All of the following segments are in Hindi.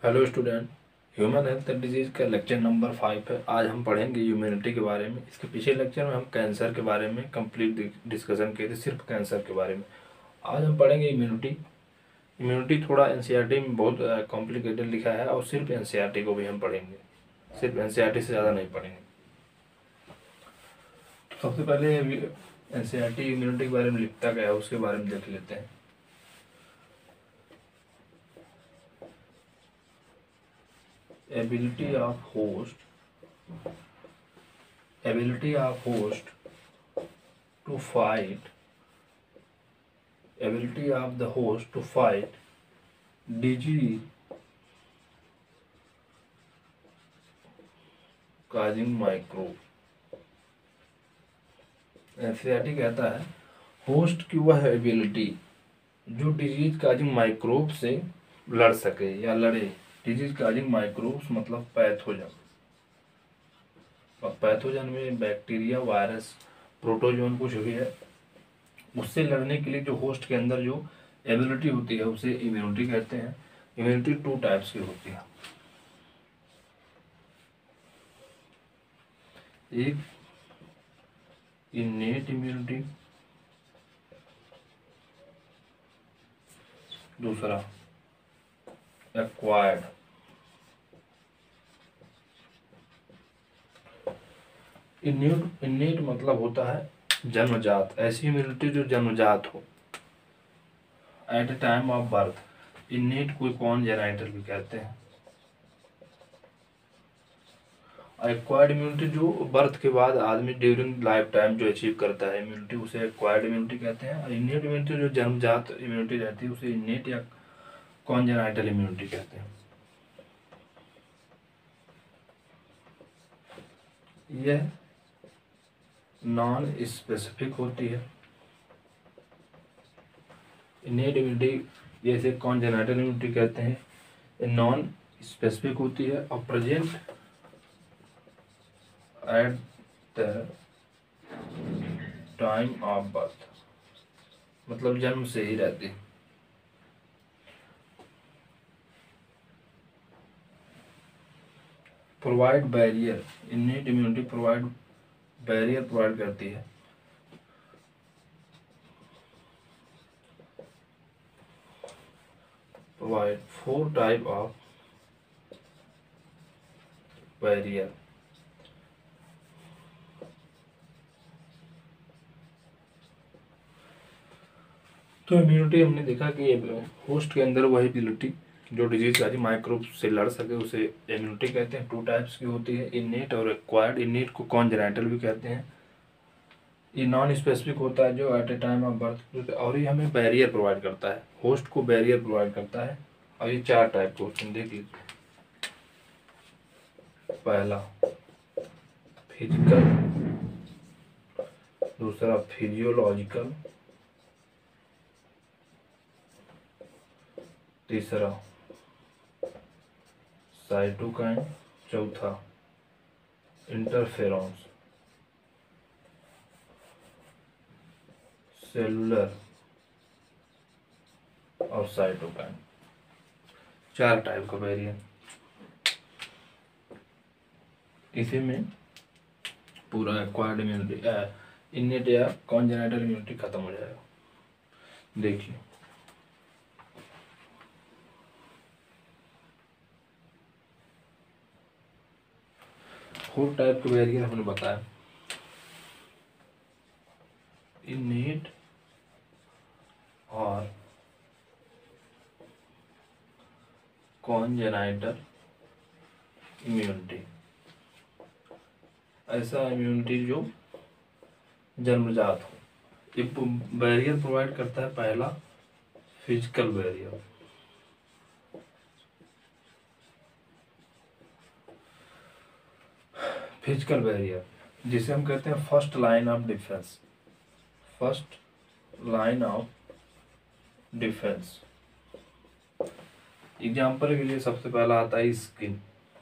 Hello student. Human health disease का लेक्चर नंबर 5 है। आज हम पढ़ेंगे इम्यूनिटी के बारे में। इसके पिछले लेक्चर में हम कैंसर के बारे में कंप्लीट डिस्कशन किए थे, सिर्फ कैंसर के बारे में। आज हम पढ़ेंगे इम्यूनिटी। इम्यूनिटी थोड़ा एनसीईआरटी में बहुत कॉम्प्लिकेटेड लिखा है और सिर्फ एनसीईआरटी को भी हम पढ़ेंगे, सिर्फ एनसीईआरटी से ज़्यादा नहीं पढ़ेंगे। तो सबसे पहले एनसीईआरटी इम्यूनिटी के बारे में लिखता गया है, उसके बारे में देख लेते हैं। ability of host to fight ability of the host to fight disease causing microbe। NCERT कहता है होस्ट की वह एबिलिटी जो डिजीज काजिंग माइक्रोब से लड़ सके या लड़े। डिजीज काजिंग माइक्रोब्स मतलब पैथोजन, और पैथोजन में बैक्टीरिया, वायरस, प्रोटोजोन कुछ भी है, उससे लड़ने के लिए जो होस्ट के अंदर जो एबिलिटी होती है उसे इम्यूनिटी कहते हैं। इम्यूनिटी 2 टाइप्स की होती है, एक इनेट इम्यूनिटी, दूसरा एक्वायर्ड। इनेट मतलब होता है जन्मजात, ऐसी इम्यूनिटी जो जन्मजात हो, at a time of birth. Innate कोई कॉन्जेनाइटल भी कहते हैं। एक्वायर्ड इम्यूनिटी जो बर्थ के बाद आदमी ड्यूरिंग लाइफ टाइम जो अचीव करता है इम्यूनिटी, उसे एक्वायर्ड इम्यूनिटी कहते हैं। और इनेट इम्यूनिटी जो जन्मजात इम्यूनिटी रहती है उसे इनेट या कॉन्जेनाइटल इम्यूनिटी कहते हैं। यह नॉन स्पेसिफिक होती है। इनेट इम्यूनिटी जैसे कॉन्जेनाइटल इम्यूनिटी कहते हैं, ये नॉन स्पेसिफिक होती है और present at the time of birth, मतलब जन्म से ही रहती है। Provide barrier, innate immunity barrier provide करती है। Provide 4 type of barrier. तो इम्यूनिटी हमने देखा कि होस्ट के अंदर वही एबिलिटी जो डिजीज आदि माइक्रोब से लड़ सके उसे इम्यूनिटी कहते हैं। 2 टाइप्स की होती है, इनेट और एक्वायर्ड। इनेट को कॉन्जेनाइटल भी कहते हैं। ये नॉन स्पेसिफिक होता है जो at a time of birth, और ये हमें बैरियर प्रोवाइड करता है, होस्ट को बैरियर प्रोवाइड करता है। और ये 4 टाइप के होते हैं, देख लीजिए। पहला फिजिकल, दूसरा फिजियोलॉजिकल, तीसरा साइटोकाइन, चौथा इंटरफेरॉन्स, सेलुलर और साइटोकाइन। 4 टाइप का वेरिएंट। इसी में पूरा एक्वायर्ड इम्यूनिटी, इनेट या कॉन्जेनाइटल इम्यूनिटी खत्म हो जाएगा। देखिए फोर टाइप के वेरिएंट हमने बताया, इनेट और कॉन्जेनाइटल इम्यूनिटी। ऐसा इम्यूनिटी जो जन्मजात हो। ये बैरियर प्रोवाइड करता है, पहला फिजिकल बैरियर। फिजिकल बैरियर जिसे हम कहते हैं first line of defence. First line of defence example के लिए सबसे पहला आता है स्किन।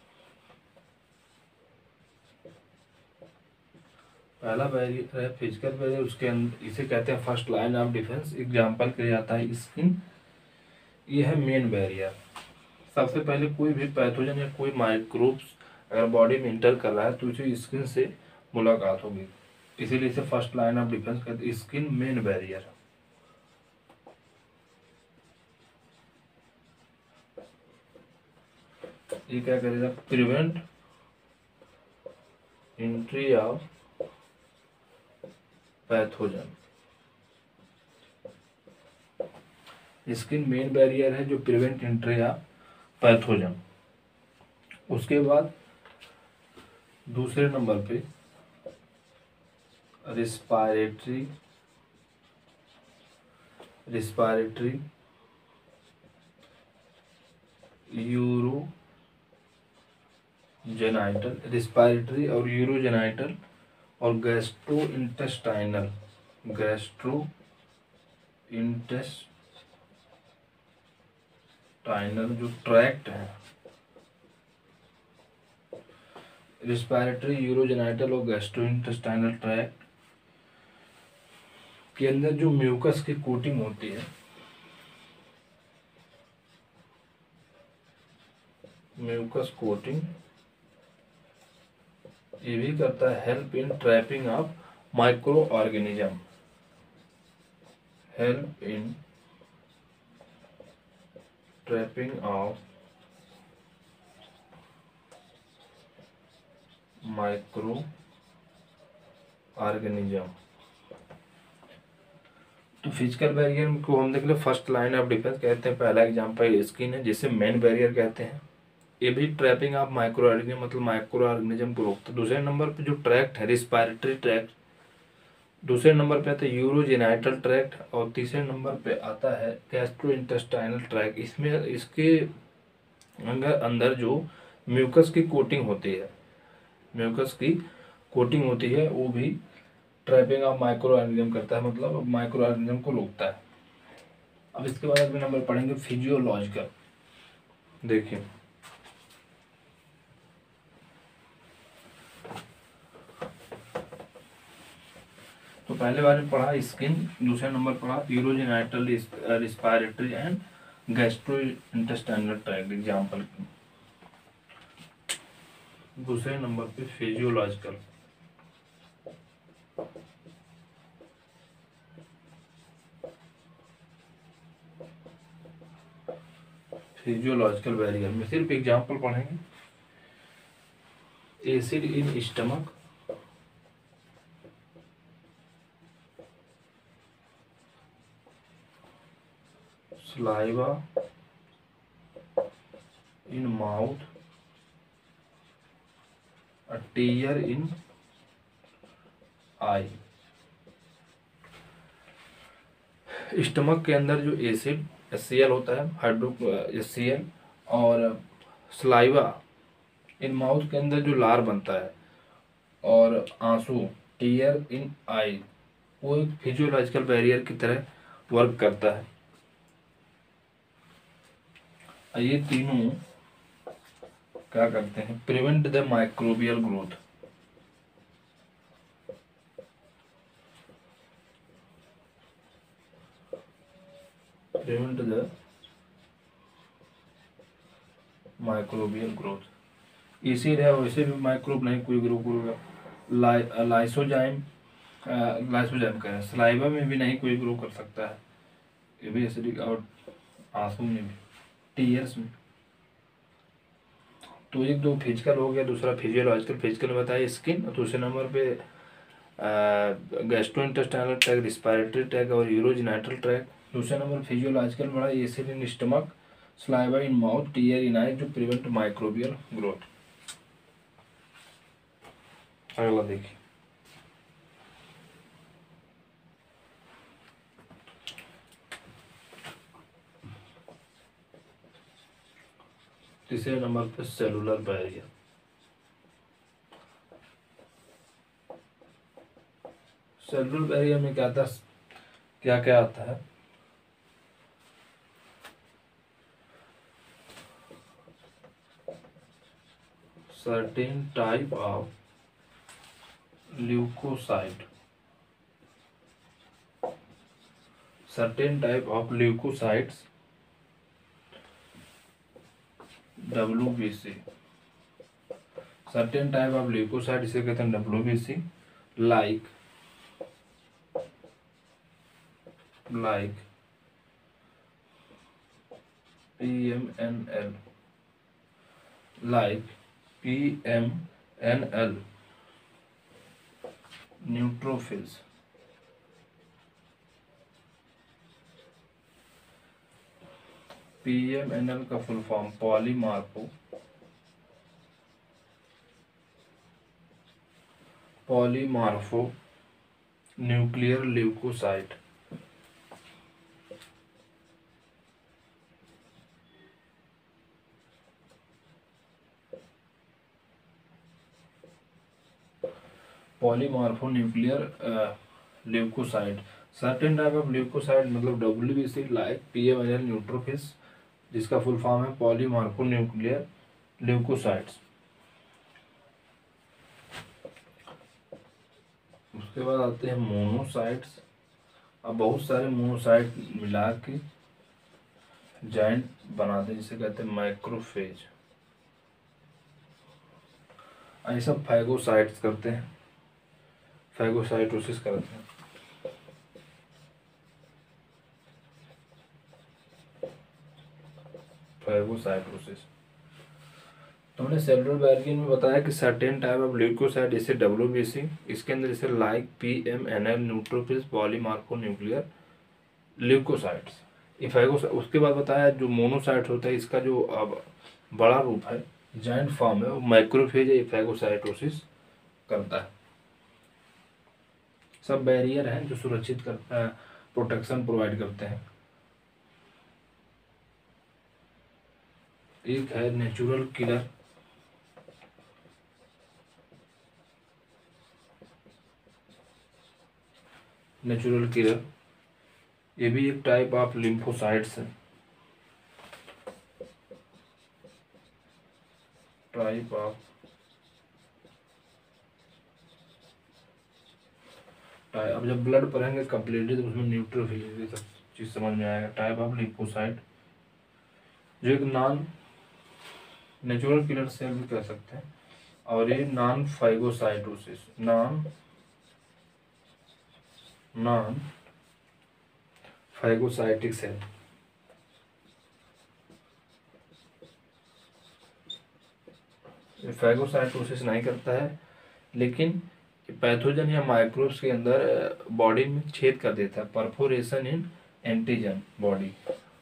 पहला बैरियर है फिजिकल बैरियर, उसके अंदर इसे कहते हैं first line of defence. Example के लिए आता है स्किन। ये है मेन बैरियर। सबसे पहले कोई भी पैथोजन या कोई माइक्रोब्स अगर बॉडी में इंटर कर रहा है तो उसे स्किन से मुलाकात होगी, इसीलिए इसे फर्स्ट लाइन ऑफ डिफेंस कहते हैं, स्किन मेन बैरियर। ये क्या करेगा, prevent entry of pathogen. Skin main barrier है जो प्रिवेंट एंट्री ऑफ पैथोजन। उसके बाद दूसरे नंबर पे रिस्पायरेटरी यूरोजेनाइटल, रिस्पायरेटरी और यूरोजेनाइटल और गैस्ट्रो इंटेस्टाइनल जो ट्रैक्ट है, रिस्पायरेटरी, यूरोजेनाइटल और गैस्ट्रो इंटेस्टाइनल ट्रैक्ट के अंदर जो म्यूकस की कोटिंग होती है, म्यूकस कोटिंग, ये भी करता है help in trapping of microorganism, help in trapping of microorganism. तो फिजिकल बैरियर को हम देख ले फर्स्ट लाइन ऑफ डिफेंस कहते हैं, पहला एग्जांपल स्किन है जिसे मेन बैरियर कहते हैं, ये भी ट्रैपिंग ऑफ माइक्रो ऑर्गेनिज्म मतलब माइक्रो ऑर्गेनिज्म को रोकता है। दूसरे नंबर पे जो ट्रैक्ट है रिस्पायरेटरी ट्रैक्ट, दूसरे नंबर पे आता है यूरोजेनाइटल ट्रैक्ट और तीसरे नंबर पे आता है गैस्ट्रोइंटेस्टाइनल ट्रैक्ट। इसमें इसके अंदर जो म्यूकस की कोटिंग होती है, म्यूकस की कोटिंग होती है वो भी ट्रैपिंग ऑफ माइक्रो ऑर्गेनिज्म करता है, मतलब माइक्रो ऑर्गेनिज्म को रोकता है। अब इसके बाद अगले नंबर पढ़ेंगे फिजियोलॉजिकल। देखिए तो पहले बार में पढ़ा स्किन, दूसरे नंबर पढ़ा urogenital, respiratory and gastrointestinal tract example. दूसरे नंबर पे फिजियोलॉजिकल, फिजियोलॉजिकल बैरियर में सिर्फ एग्जांपल पढ़ेंगे। Acid in stomach, saliva in mouth, a tear in eye। Stomach के अंदर जो एसिड HCl होता है, हाइड्रो HCl, और सलाइवा इन माउथ के अंदर जो लार बनता है, और आंसू टीयर इन आई, वो एक फिजियोलॉजिकल बैरियर की तरह वर्क करता है। ये तीनों क्या करते हैं, prevent the microbial growth, prevent the microbial growth. Acid है वैसे भी माइक्रोब नहीं कोई ग्रो करेगा, लाइसोजाइम का है, सलाइवा में भी नहीं कोई ग्रो कर सकता है, ये भी एसिडिक, और आंसू में भी, टीयर्स में। तो एक दो फिजिकल हो गया, दूसरा फिजियोलॉजिकल। फिजिकल में बताया स्किन, और दूसरे नंबर पे गैस्ट्रोइंटेस्टाइनल ट्रैक्ट, रिस्पायरेटरी ट्रैक्ट और यूरोजेनाइटल ट्रैक्ट। दूसरे नंबर फिजियोलॉजिकल बड़ा acid in stomach, saliva in mouth, tear in eye जो प्रिवेंट माइक्रोबियल ग्रोथ। अगला देखिए, तीसरे नंबर पे सेलुलर बैरियर। सेलुलर बैरियर में क्या आता, क्या क्या आता है, certain type of leukocyte, certain type of leukocytes WBC, certain type of leukocyte इसे कहते हैं WBC, like PMNL, like PMNL, neutrophils. PMNL का full form polymorphonuclear leukocyte. Polymorphonuclear leukocyte, certain type of leukocyte मतलब WBC, लाइक PMNL न्यूट्रोफिल्स, जिसका फुल फॉर्म है पॉलीमार्फो न्यूक्लियर ल्यूकोसाइट्स। उसके बाद आते हैं मोनोसाइट्स। अब बहुत सारे मोनोसाइट मिला के जॉइंट बनाते हैं जिसे कहते हैं मैक्रोफेज। ये सब फैगोसाइट्स करते हैं, फैगोसाइटोसिस करते हैं। फैगोसाइटोसिस। तो हमने सेलुलर बैरियर में बताया कि सर्टेन टाइप ऑफ ल्यूकोसाइट जैसे WBC, इसके अंदर जैसे like PMNL neutrophils polymorphonuclear leukocytes, ये फैगोसाइट। उसके बाद बताया जो मोनोसाइट होता है इसका जो अब बड़ा रूप है, जॉइंट फॉर्म है, वो मैक्रोफेज है, फैगोसाइटोसिस करता है। सब बैरियर हैं जो सुरक्षित करता है, प्रोटेक्शन प्रोवाइड करते हैं। एक है नेचुरल किलर, ये भी एक टाइप ऑफ लिम्फोसाइट्स है, टाइप ऑफ अब जब ब्लड पढ़ेंगे कंप्लीटली तो उसमें न्यूट्रोफिल ये सब चीज समझ में आएगा। टाइप ऑफ लिम्फोसाइट जो एक नॉन नेचुरल किलर सेल भी कह सकते हैं, और ये नॉन फैगोसाइटिक सेल। फैगोसाइटोसिस नहीं करता है, लेकिन पैथोजन या माइक्रोब्स के अंदर बॉडी में छेद कर देता है, perforation in antigen body.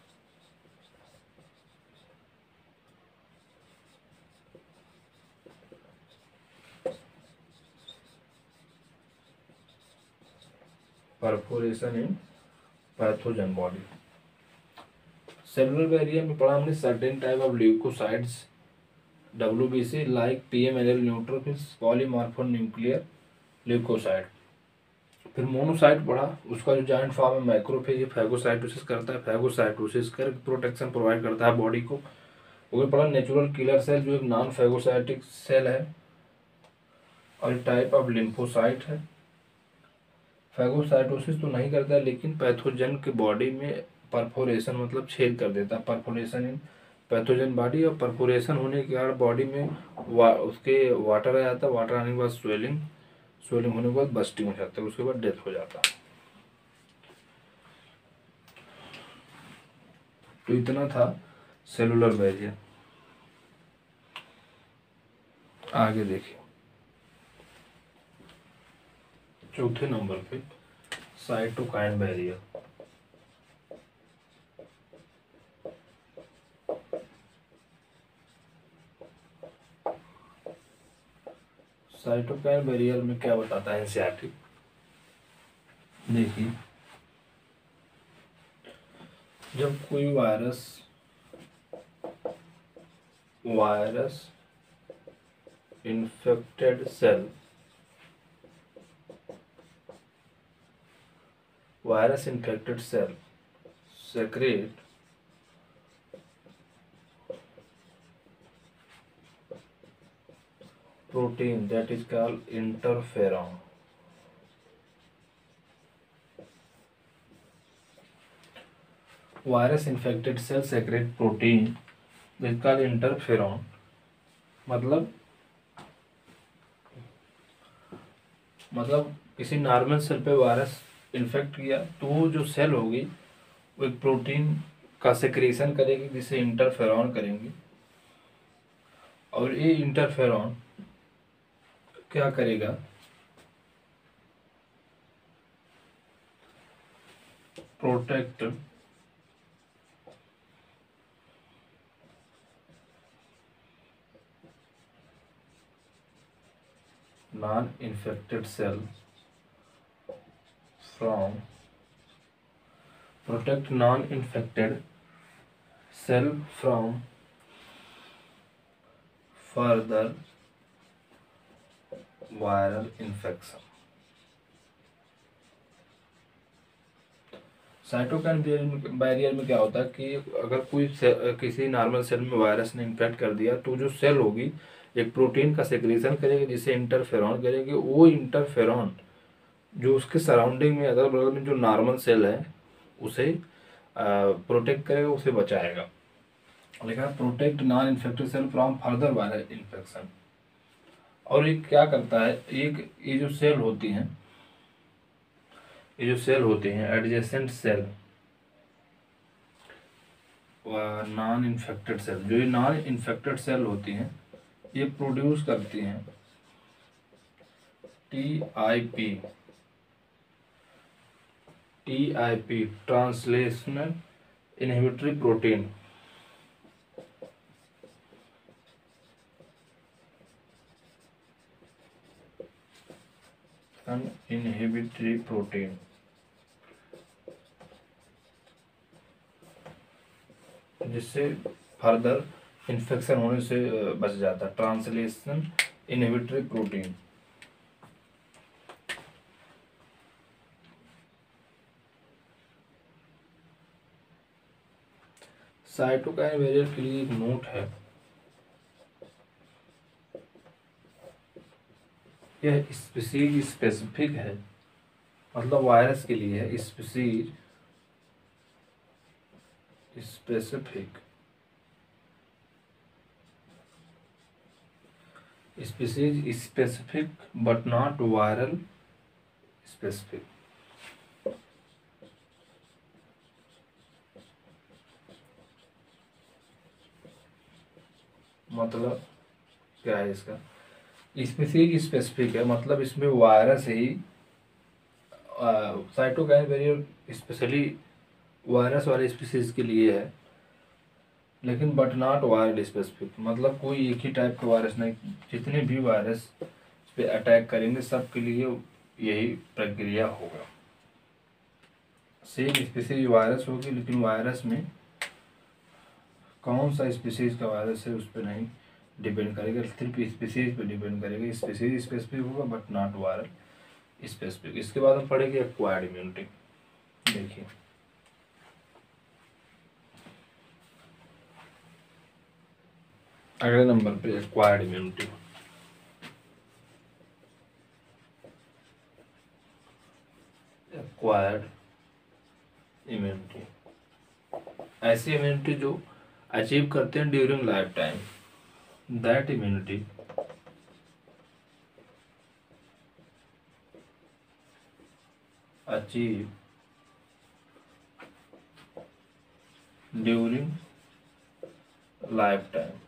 Perforation in pathogen body. Cellular barrier में पढ़ा हमने certain type of leucocytes WBC, like PMNL neutrophils polymorphonuclear leucocyte. फिर मोनोसाइट पढ़ा, उसका जो जॉइंट फॉर्म है मैक्रोफेज, फैगोसाइटोसिस करता है, फैगोसाइटोसिस कर प्रोटेक्शन प्रोवाइड करता है बॉडी को। वो पढ़ा नेचुरल किलर सेल जो एक नॉन फैगोसाइटिक सेल है और टाइप ऑफ लिम्फोसाइट है। फैगोसाइटोसिस तो नहीं करता है, लेकिन पैथोजन के बॉडी में परफोरेशन मतलब छेद कर देता है, परफोरेशन इन पैथोजन बॉडी। और परफोरेशन होने के कारण बॉडी में उसके वाटर आ जाता है, वाटर आने के बाद स्वेलिंग होने के बाद बस्टिंग हो जाता है, उसके बाद डेथ हो जाता है। तो इतना था सेलुलर बैरियर। आगे देखिए चौथे नंबर पे साइटोकाइन बैरियर। साइटोकाइन बैरियर में क्या बताता है एनसीईआरटी, देखिए जब कोई virus infected cell secrete protein that is called interferon. Virus infected cells secrete protein जिसका इंटरफेरॉन मतलब किसी नॉर्मल सेल पे वायरस इन्फेक्ट किया तो वो जो सेल होगी वो एक प्रोटीन का सेक्रेशन करेगी जिसे इंटरफेरॉन करेंगे, और ये इंटरफेरॉन क्या करेगा, protect non infected cell from protect non-infected cell from further viral infection। Cytokine barrier में क्या होता है कि अगर कोई किसी नॉर्मल सेल में वायरस ने इन्फेक्ट कर दिया तो जो सेल होगी एक प्रोटीन का सेक्रेशन करेगी जिसे इंटरफेरॉन करेगी। वो इंटरफेरॉन जो उसके सराउंडिंग में अगल बगल में जो नॉर्मल सेल है उसे प्रोटेक्ट करेगा, उसे बचाएगा। लिखा protect non infected cell from further viral infection. और ये क्या करता है, एक ये जो सेल होती हैं, ये जो सेल होते हैं adjacent cell non infected cell, जो ये नॉन इन्फेक्टेड सेल होती हैं ये प्रोड्यूस करती हैं TIP translational inhibitory protein. Inhibitory protein जिससे फर्दर इन्फेक्शन होने से बच जाता है। Translation inhibitory protein. Cytokine barrier के लिए एक नोट है, यह स्पीसीज स्पेसिफिक है, मतलब वायरस के लिए है। Species specific, species specific but not viral specific. मतलब क्या है इसका, स्पीसीज स्पेसिफिक है मतलब इसमें वायरस ही, साइटोकाइन बैरियर स्पेशली वायरस वाले स्पीसीज के लिए है, लेकिन बट नॉट वायरल स्पेसिफिक, मतलब कोई एक ही टाइप का वायरस नहीं, जितने भी वायरस इस पे अटैक करेंगे सब के लिए यही प्रक्रिया होगा। सेम स्पीसीज वायरस होगी लेकिन वायरस में कौन सा स्पीसीज का वायरस है उस पर नहीं डिपेंड करेगा, सिर्फ स्पीसीज पे डिपेंड करेगा। स्पीसीज स्पेसिफिक होगा बट नॉट वायरल स्पेसिफिक। इसके बाद हम पढ़ेंगे एक्वायर्ड इम्यूनिटी। देखिए अगले नंबर पे एक्वायर्ड इम्यूनिटी। एक्वायर्ड इम्यूनिटी ऐसी इम्यूनिटी जो अचीव करते हैं during lifetime, that immunity achieve during lifetime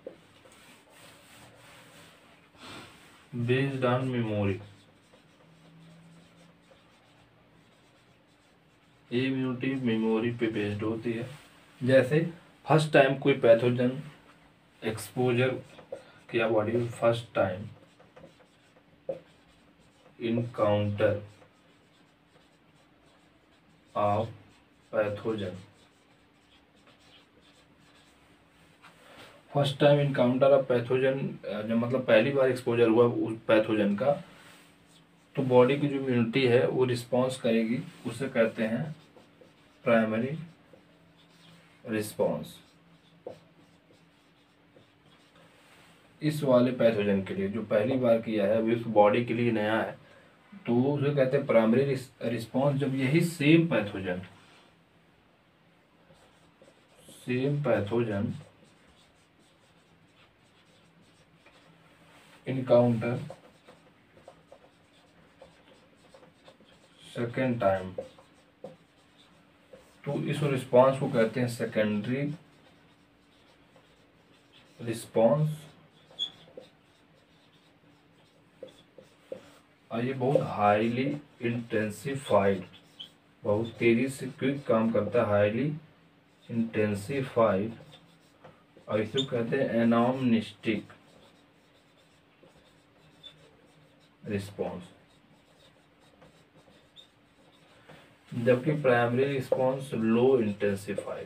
based on memory. ये इम्यूनिटी मेमोरी पे बेस्ड होती है। जैसे फर्स्ट टाइम कोई पैथोजन एक्सपोजर किया बॉडी में, first time encounter of pathogen, first time encounter of pathogen जब मतलब पहली बार एक्सपोजर हुआ उस पैथोजन का, तो बॉडी की जो इम्यूनिटी है वो रिस्पॉन्स करेगी, उसे कहते हैं प्राइमरी रिस्पॉन्स। इस वाले पैथोजन के लिए जो पहली बार किया है अभी उस बॉडी के लिए नया है तो उसे कहते हैं प्राइमरी रिस्पॉन्स। जब यही same pathogen encounter second time, तो इस रिस्पॉन्स को कहते हैं सेकेंडरी रिस्पॉन्स। और ये बहुत हाईली इंटेंसिफाइड, बहुत तेजी से क्विक काम करता है, हाईली इंटेंसिफाइड, और इसको कहते हैं एनामनिस्टिक रिस्पॉन्स। जबकि प्राइमरी रिस्पॉन्स लो इंटेंसिफाइड।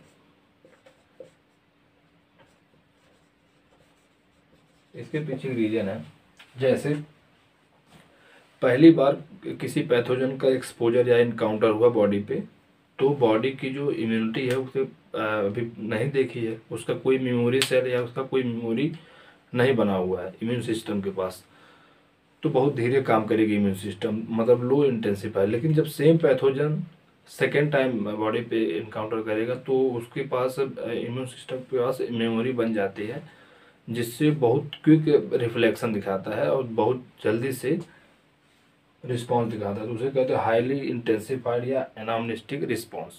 इसके पीछे रीजन है, जैसे पहली बार किसी पैथोजन का एक्सपोजर या इनकाउंटर हुआ बॉडी पे, तो बॉडी की जो इम्यूनिटी है उसे अभी नहीं देखी है, उसका कोई मेमोरी सेल या उसका कोई मेमोरी नहीं बना हुआ है इम्यून सिस्टम के पास, तो बहुत धीरे काम करेगी इम्यून सिस्टम, मतलब लो इंटेंसिफाई। लेकिन जब same pathogen second time body पे इनकाउंटर करेगा तो उसके पास इम्यून सिस्टम के पास मेमोरी बन जाती है, जिससे बहुत क्विक रिफ्लेक्शन दिखाता है और बहुत जल्दी से रिस्पॉन्स दिखाता है, तो उसे कहते हैं हाईली इंटेंसिफाइड या एनामनिस्टिक रिस्पॉन्स।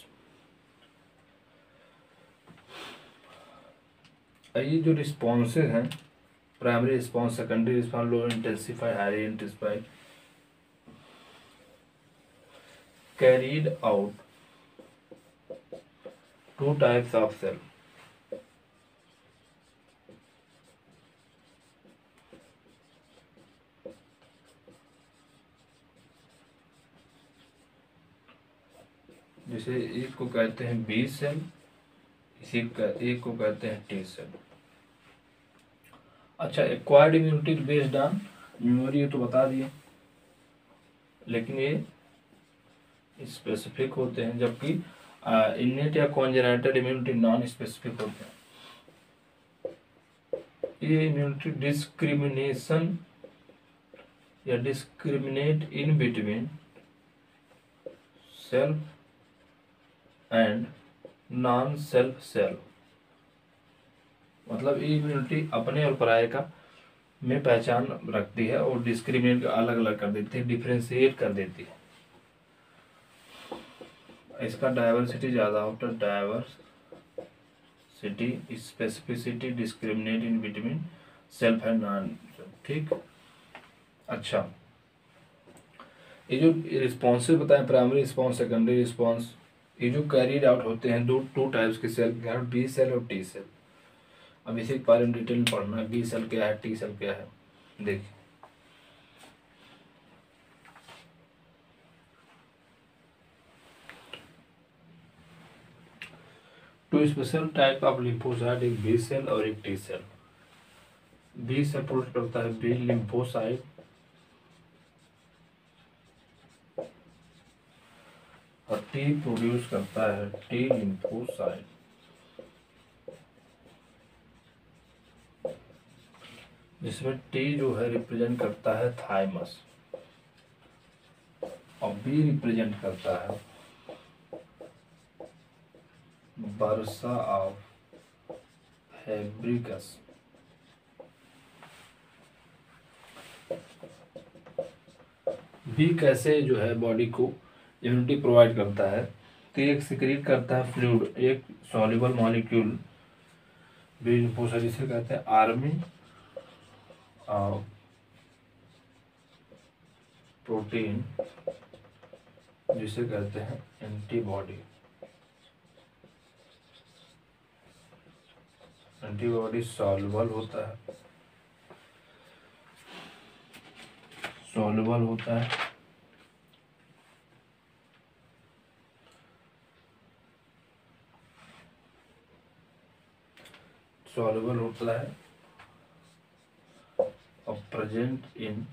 ये जो रिस्पॉन्सेज हैं, primary response, secondary response, low intensified, highly intensified, carried out two types of cell. जैसे एक को कहते हैं बी सेल, एक को कहते हैं टी सेल। अच्छा, acquired immunity based on memory, ये तो बता दिए, लेकिन ये स्पेसिफिक होते हैं, जबकि इनेट या कॉन्जेनाइटल इम्यूनिटी नॉन स्पेसिफिक होते हैं। ये इम्यूनिटी डिस्क्रिमिनेशन या discriminate in between self and non self cell, मतलब ये इम्यूनिटी अपने और पराये का में पहचान रखती है और डिस्क्रिमिनेट अलग अलग कर देती है, डिफ्रेंशिएट कर देती है। इसका डाइवर्सिटी ज़्यादा होता है, diversity, specificity, discriminate in between self and non self. ठीक। अच्छा, ये जो रिस्पॉन्सेज बताएं, प्राइमरी रिस्पॉन्स, सेकेंडरी रिस्पॉन्स, ये जो कैरीड आउट होते हैं टू टाइप्स के सेल, बी सेल और टी सेल। अब इसी के बारे में डिटेल में पढ़ना है, बी सेल क्या है, टी सेल क्या है। देखिए, two special type of lymphocyte, एक बी सेल और एक T cell. B cell produce करता है बी लिम्फोसाइट, और टी प्रोड्यूस करता है टी लिम्फोसाइट। जिसमें टी जो है रिप्रेजेंट करता है थाइमस और बी रिप्रेजेंट करता है बर्सा ऑफ फैब्रिकस। बी कैसे जो है बॉडी को इम्यूनिटी प्रोवाइड करता है, तो एक सिक्रीट करता है फ्लूइड, एक सॉल्युबल मॉलिक्यूल, बी लिम्फोसाइट, जिसे कहते हैं आर्मी ऑफ प्रोटीन, जिसे कहते हैं एंटीबॉडी। एंटीबॉडी सॉल्युबल होता है, सॉल्युबल होता है, सॉल्युबल होता है और प्रेजेंट इन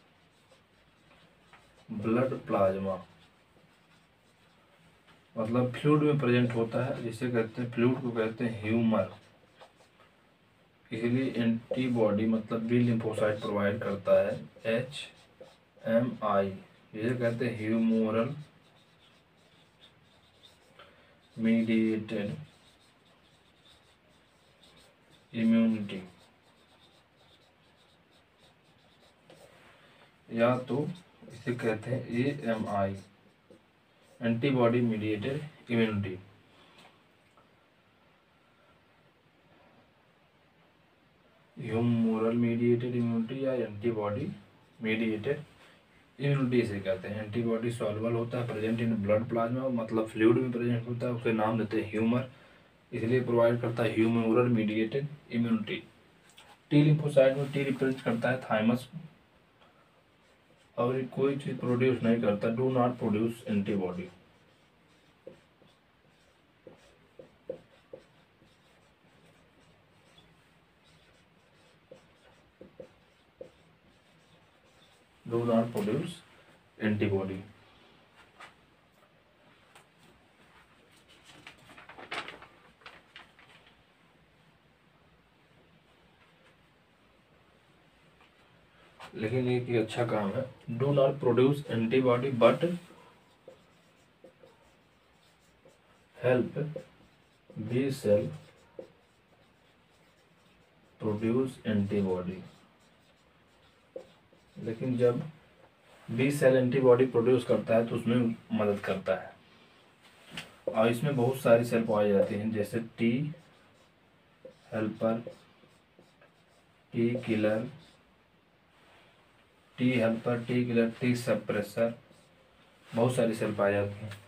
ब्लड प्लाज्मा, मतलब फ्लूइड में प्रेजेंट होता है, जिसे कहते हैं, फ्लूइड को कहते हैं ह्यूमर। इसलिए एंटीबॉडी मतलब बी लिम्फोसाइट प्रोवाइड करता है HMI, जिसे कहते हैं ह्यूमोरल मीडिएटेड इम्यूनिटी। या तो इसे कहते हैं AMI, antibody mediated immunity. Humoral mediated immunity या एंटीबॉडी मीडिएटेड इम्यूनिटी इसे कहते हैं। एंटीबॉडी सॉल्युबल होता है, प्रेजेंट इन ब्लड प्लाज्मा, मतलब फ्लूइड में प्रेजेंट होता है, उसे नाम देते हैं ह्यूमर, इसलिए प्रोवाइड करता है humoral mediated immunity. T lymphocyte में टी रिप्रेजेंट करता है थाइमस, और ये कोई चीज प्रोड्यूस नहीं करता, do not produce antibody. Do not produce antibody. लेकिन एक अच्छा काम है, do not produce antibody but help B cell produce antibody. लेकिन जब बी सेल एंटीबॉडी प्रोड्यूस करता है तो उसमें मदद करता है, और इसमें बहुत सारी सेल पाई जाती हैं, जैसे T helper, T killer, T helper, T killer, T suppressor, बहुत सारी सेल पाई जाती हैं।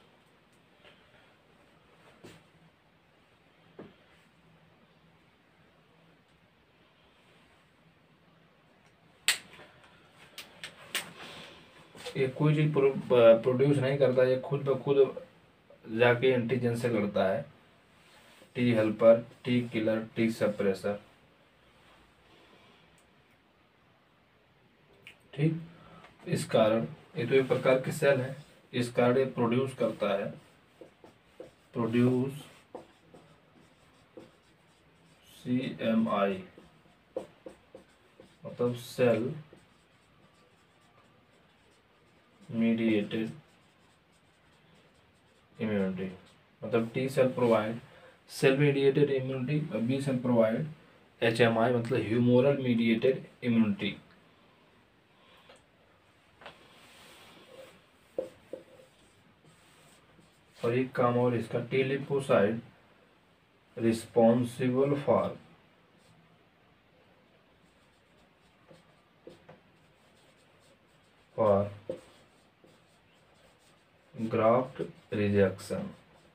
ये कोई चीज प्रोड्यूस नहीं करता, ये खुद ब खुद जाके एंटीजन से लड़ता है। T helper, T killer, T suppressor, ठीक। इस कारण ये तो एक प्रकार की सेल है, इस कारण ये प्रोड्यूस करता है, प्रोड्यूस CMI, मतलब सेल मीडिएटेड इम्यूनिटी। मतलब T cell provide cell mediated immunity, और बी सेल प्रोवाइड HMI, मतलब ह्यूमोरल मीडिएटेड इम्यूनिटी। और एक काम और इसका, T lymphocyte responsible for graft rejection.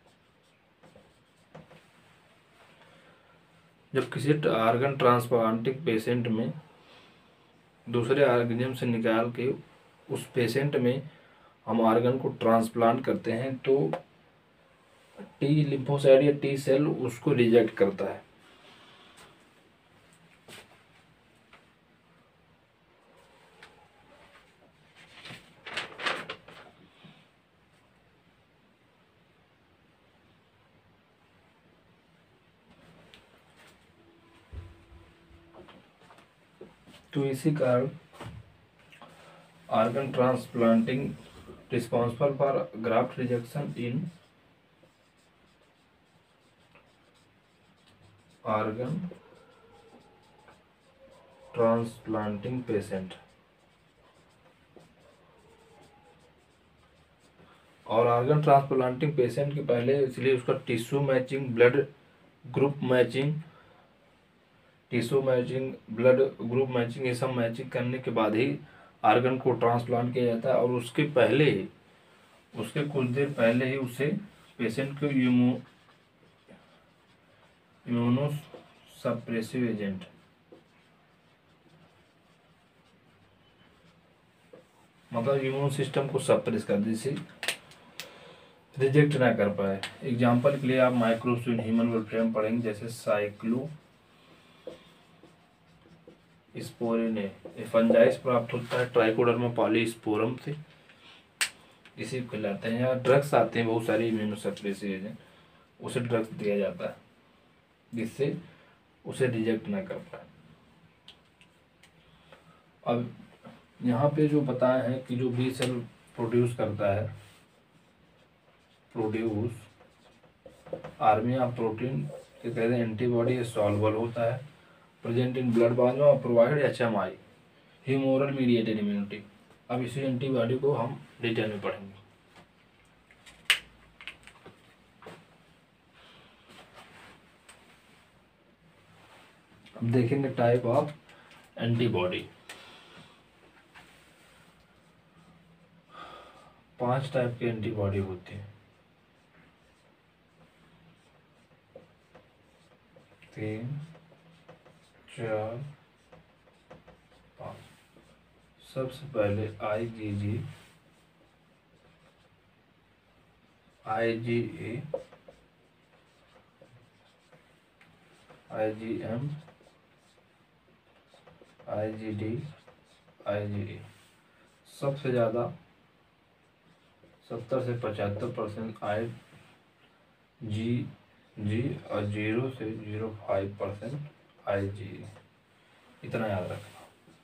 जब किसी ऑर्गन ट्रांसप्लांटिंग पेशेंट में दूसरे ऑर्गेनिज्म से निकाल के उस पेशेंट में हम ऑर्गन को ट्रांसप्लांट करते हैं, तो टी लिम्फोसाइट या टी सेल उसको रिजेक्ट करता है। तो इसी कारण organ transplanting responsible for graft rejection in organ transplanting patient. और ऑर्गन ट्रांसप्लांटिंग पेशेंट के पहले इसलिए उसका tissue matching, blood group matching, blood group matching, ये सब मैचिंग करने के बाद ही ऑर्गन को ट्रांसप्लांट किया जाता है। और उसके पहले ही, उसके कुछ देर पहले ही उसे पेशेंट को इम्यूनोसप्रेसिव एजेंट, मतलब इम्यून सिस्टम को सप्रेस कर दी, जिसे रिजेक्ट ना कर पाए। एग्जाम्पल के लिए आप माइक्रोब्स इन ह्यूमन वेलफेयर पढ़ेंगे, जैसे साइक्लो स्पोरिने, फंजाइस प्राप्त होता है ट्राइकोडर्मा पॉलीस्पोरम से, इसी को कहलाते हैं। या ड्रग्स आते हैं बहुत सारे इम्यूनोसप्रेसिव एजेंट, उसे ड्रग्स दिया जाता है जिससे उसे रिजेक्ट ना कर पाए। अब यहाँ पे जो बताया है कि जो बी सेल प्रोड्यूस करता है, प्रोड्यूस आर्मी ऑफ प्रोटीन के कहते हैं एंटीबॉडी, सॉल्युबल होता है, present in blood plasma, provide HMI, humoral mediated immunity. अब इसी एंटीबॉडी को हम डिटेल में पढ़ेंगे। अब देखेंगे टाइप ऑफ एंटीबॉडी। 5 टाइप के एंटीबॉडी होते हैं। 3, 4, 5। सबसे पहले IgG, IgA, IgM, IgD, IgA। सबसे ज़्यादा 70 से 75% IgG और 0 से 0.5% IgA। इतना याद रखना।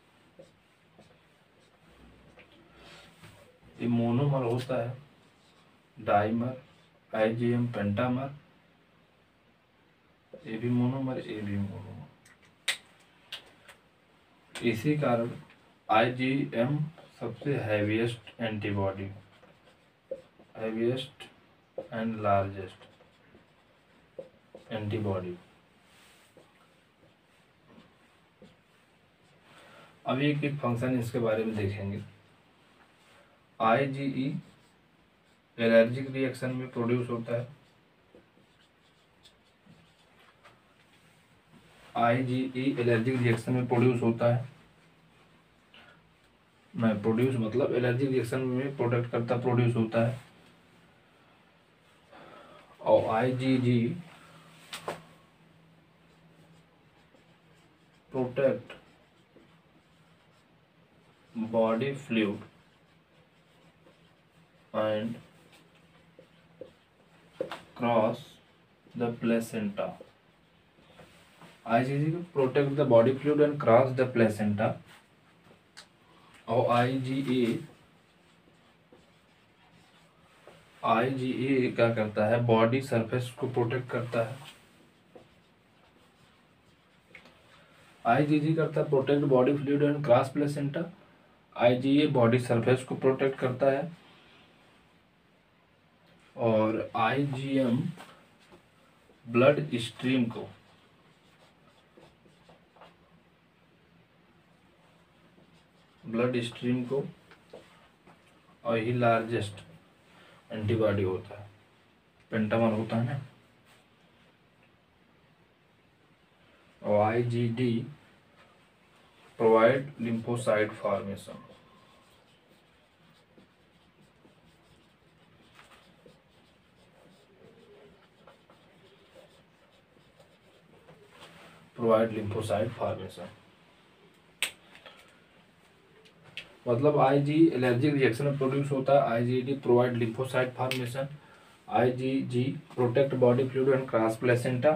ये मोनोमर होता है, डाइमर, IgM पेंटामर, ये भी मोनोमर, ये भी मोनोमर। इसी कारण IgM सबसे heaviest antibody, heaviest and largest antibody. अब एक एक फंक्शन इसके बारे में देखेंगे। IgE एलर्जिक रिएक्शन में प्रोड्यूस होता है। IgE एलर्जिक रिएक्शन में प्रोड्यूस होता है। मैं प्रोड्यूस मतलब एलर्जिक रिएक्शन में प्रोडक्ट करता प्रोड्यूस होता है। और IgG protect body fluid and cross the placenta. IgG protect the body fluid and cross the placenta. और IgA क्या करता है, बॉडी सरफेस को प्रोटेक्ट करता है। IgG करता है protect body fluid and cross placenta. IgA body surface को प्रोटेक्ट करता है। और IgM ब्लड स्ट्रीम को और ही लार्जेस्ट एंटीबॉडी होता है, पेंटामर होता है ना। और IgD प्रोवाइड लिम्फोसाइट फॉर्मेशन। मतलब IG एलर्जिक रिएक्शन में प्रोड्यूस होता है। IgD provide lymphocyte formation. IgG protect body fluid and cross placenta.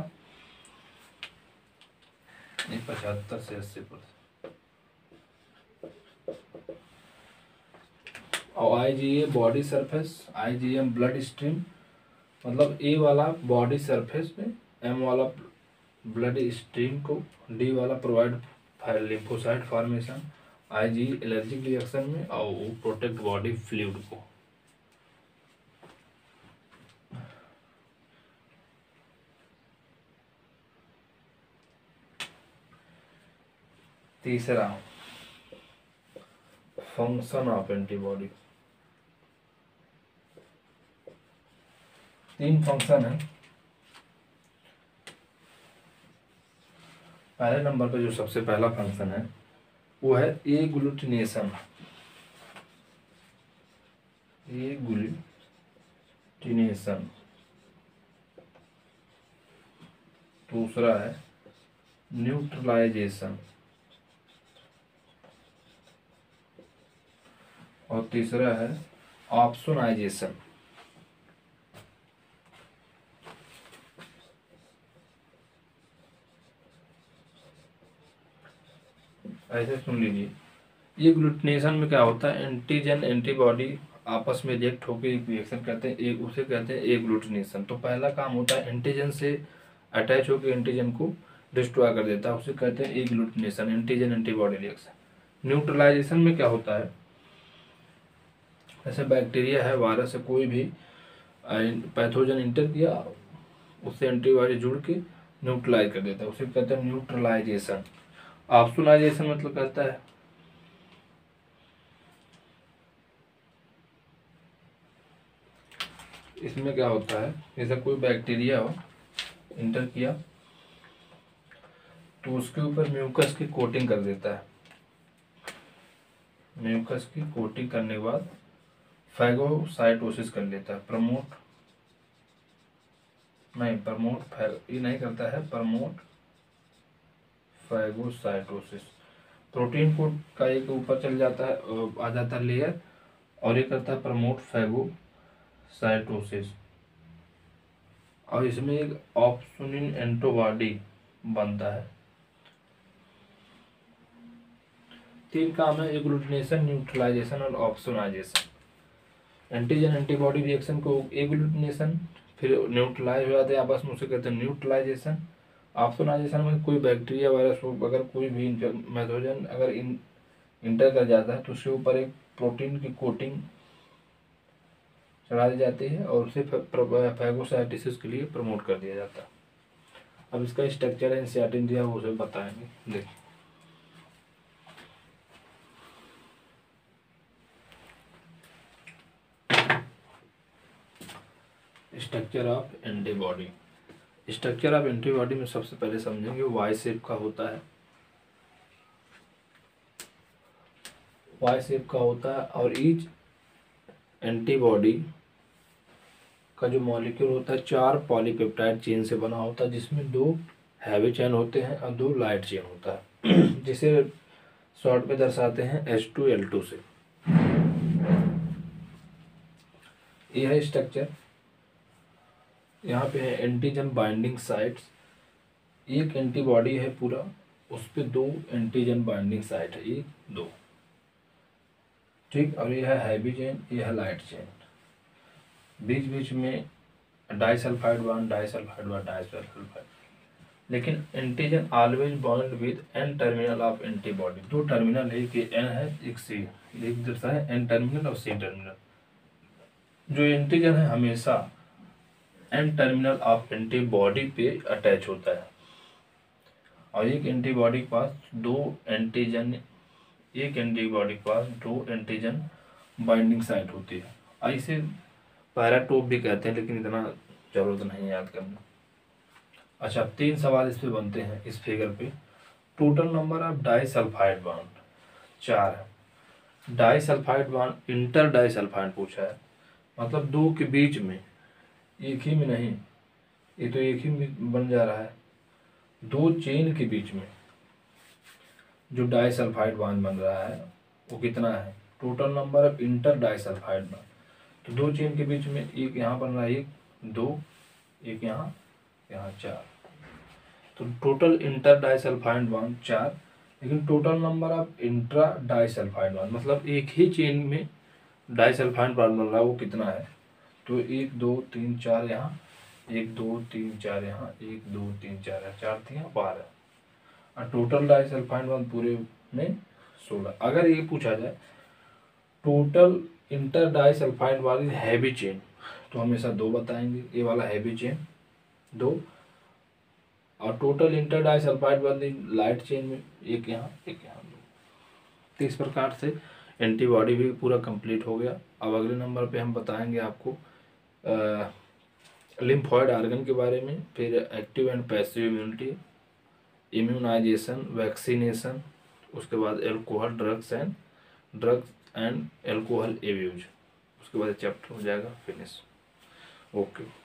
75 से 80%। और IgA body surface, IgM bloodstream. मतलब A वाला बॉडी सरफेस में, M वाला ब्लड स्ट्रीम को, D वाला provide lymphocyte formation, IG allergic reaction में, और वो प्रोटेक्ट बॉडी फ्लूइड को। तीसरा फंक्शन ऑफ एंटीबॉडी। 3 फंक्शन है। पहले नंबर पे जो सबसे पहला फंक्शन है वो है एग्लूटिनेशन। दूसरा है न्यूट्रलाइजेशन। और तीसरा है ऑप्सोनाइजेशन। ऐसे सुन लीजिए, ये ग्लूटिनेशन में क्या होता है, एंटीजन एंटीबॉडी आपस में रिएक्ट होकर एक रिएक्शन करते हैं, एक उसे कहते हैं एग्लूटिनेशन। तो पहला काम होता है एंटीजन से अटैच होकर एंटीजन को डिस्ट्रॉय कर देता है, उसे कहते हैं agglutination, antigen antibody reaction. Neutralization में क्या होता है, जैसे बैक्टीरिया है, वायरस है, कोई भी पैथोजन इंटर किया, उससे एंटीबॉडी जुड़ के न्यूट्रलाइज कर देता है, उसे कहते हैं न्यूट्रलाइजेशन। ऑप्सोनाइजेशन मतलब कहता है इसमें क्या होता है, जैसे कोई बैक्टीरिया हो, इंटर किया तो उसके ऊपर म्यूकस की कोटिंग कर देता है, म्यूकस की कोटिंग करने के बाद फैगोसाइटोसिस कर लेता है, ये नहीं करता है, प्रमोट फैगोसाइटोसिस। प्रोटीन कोट का एक ऊपर चल जाता है, आ जाता है लेयर, और ये करता है प्रमोट फैगोसाइटोसिस, और इसमें एक ऑप्सोनिन एंटीबॉडी बनता है। तीन काम है, एग्लूटिनेशन, न्यूट्रलाइजेशन और ऑप्सोनाइजेशन। एंटीजन एंटीबॉडी रिएक्शन को एग्लूटिनेशन, फिर न्यूट्रलाइज हो जाते हैं आपस में, उसे कहते हैं न्यूट्रलाइजेशन। ऑप्सोनाइजेशन में कोई बैक्टीरिया वायरस हो, अगर कोई भी मैथोजन अगर इंटर कर जाता है तो उसके ऊपर एक प्रोटीन की कोटिंग चढ़ा दी जाती है और उसे फैगोसाइटोसिस के लिए प्रमोट कर दिया जाता है। अब इसका स्ट्रक्चर है, एनसीईआरटी दिया वो उसे बताएंगे। देखिए, structure of antibody. Structure of antibody में सबसे पहले समझेंगे वाई शेप का होता है, वाई शेप का होता है, और ईच एंटीबॉडी का जो मॉलिक्यूल होता है 4 पॉलीपेप्टाइड चेन से बना होता है, जिसमें 2 हैवी चेन होते हैं और 2 लाइट चेन होता है जिसे शॉर्ट में दर्शाते हैं H2L2 से। यह है स्ट्रक्चर। यहाँ पे है एंटीजन बाइंडिंग साइट्स, एक एंटीबॉडी है पूरा, उस पे 2 एंटीजन बाइंडिंग साइट है, 1 2, ठीक। और यह है हैवी चेन, यह है लाइट चेन, बीच बीच में disulphide bond, disulphide bond, disulphide. लेकिन antigen always bond with N terminal of antibody, 2 terminal है, कि एन है, एक सी, एक दूसरा है एन टर्मिनल और सी टर्मिनल। जो एंटीजन है हमेशा एन टर्मिनल ऑफ एंटीबॉडी पे अटैच होता है, और एक एंटीबॉडी के पास 2 एंटीजन, एक एंटीबॉडी के पास 2 एंटीजन बाइंडिंग साइट होती है, और इसे पैराटोप भी कहते हैं, लेकिन इतना जरूरत नहीं याद करना। अच्छा, 3 सवाल इस पे बनते हैं इस फिगर पे। Total number of disulphide bond 4 है। डाइसल्फाइड बॉन्ड, इंटर डाइसल्फाइड पूछा है, मतलब 2 के बीच में, एक ही में नहीं, ये तो एक ही में बन जा रहा है, 2 चेन के बीच में जो डाइसल्फाइड बॉन्ड बन रहा है वो कितना है, total number of inter disulphide bond. तो 2 चेन के बीच में एक यहाँ बन रहा है, 1 2, एक यहाँ, यहाँ 4, तो टोटल इंटर डाइसल्फाइड बॉन्ड 4। लेकिन total number of intra disulphide bond, मतलब एक ही चेन में डाइसल्फाइड बॉन्ड बन रहा है, वो कितना है, तो 1 2 3 4 यहाँ, 1 2 3 4 यहाँ, 1 2 3 4 यहाँ, 4 3 12, और टोटल डाइसल्फाइड बॉन्ड पूरे में 16। अगर ये पूछा जाए टोटल इंटर डाइसल्फाइड वाली हैवी चेन, तो हमेशा 2 बताएंगे, ये वाला हैवी चेन 2, और टोटल इंटर डाइसल्फाइड वाली लाइट चेन में एक यहाँ, एक यहाँ, 2। तो इस प्रकार से एंटीबॉडी भी पूरा कंप्लीट हो गया। अब अगले नंबर पे हम बताएंगे आपको लिम्फॉइड ऑर्गन के बारे में, फिर active and passive immunity, immunization, vaccination, उसके बाद alcohol drugs and alcohol abuse, उसके बाद चैप्टर हो जाएगा फिनिश। ओके।